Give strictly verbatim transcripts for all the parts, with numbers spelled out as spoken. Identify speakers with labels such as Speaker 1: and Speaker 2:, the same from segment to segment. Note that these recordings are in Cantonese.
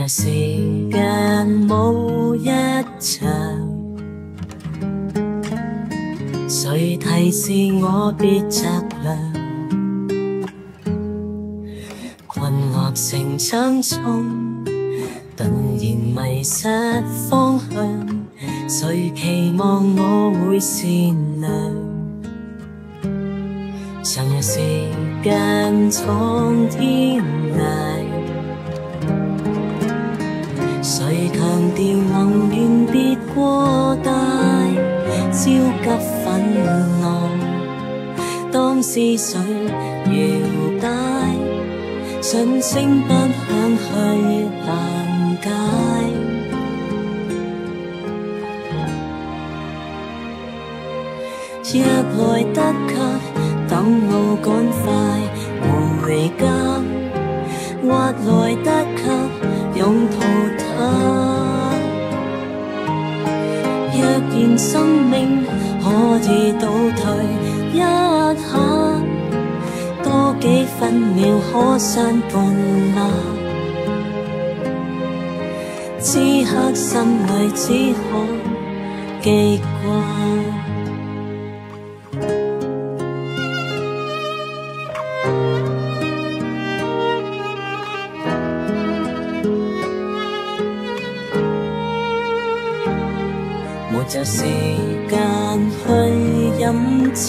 Speaker 1: 若時間冇一場，誰提示我別着涼？困惑成長中，突然迷失方向，誰期望我會善良？常若時間闖天涯，誰強調宏願別過大，焦急憤怒，當思緒搖帶，訊聲不響去難解。若來得及，等我趕快回家，或來得及擁抱他。若然生命可以倒退一下，多幾分秒可相伴嗎？此刻心裏只可記掛。沒有時間去飲茶，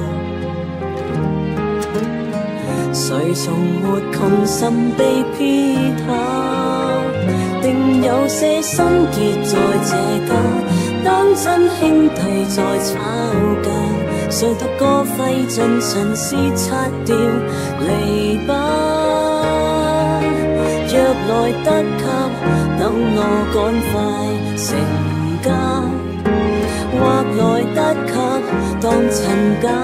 Speaker 1: 誰從沒窮心被撇下？定有些心結在這家，當真兄弟在吵架，誰獨個費盡唇絲擦掉籬笆？若來得及，等我趕快成家，或來得及當親家。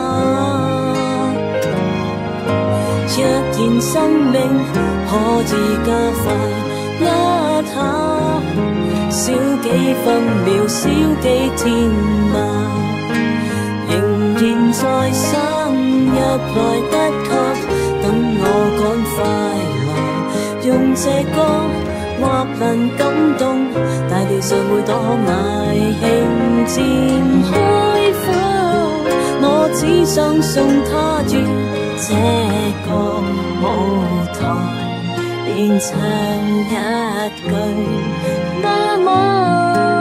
Speaker 1: 若然生命可以加快一下，少幾分秒，少幾天吧，仍然在生。若來得及，等我趕快來，用這歌或能感動，大地上每朵艾興漸開花，我只想送他於這個舞台，便唱一句媽媽。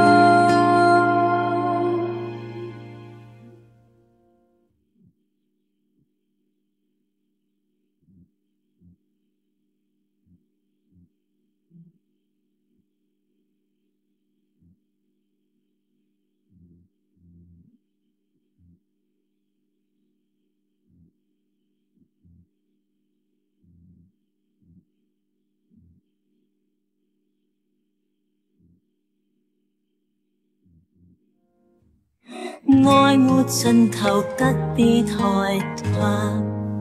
Speaker 1: 愛沒盡頭，不必害怕。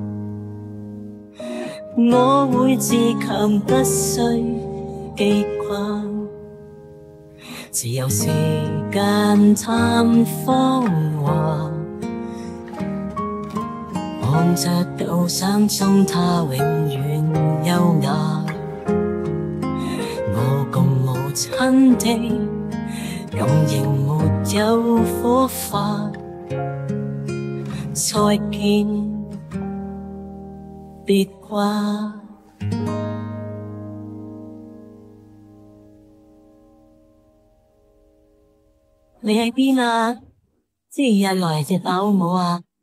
Speaker 1: 我會自強，不需記掛。只有時間探芳華，望着導賞中他永遠優雅。我共母親的感應沒有火花，再見別掛。你喺邊啊？星期日來隻打好唔好啊？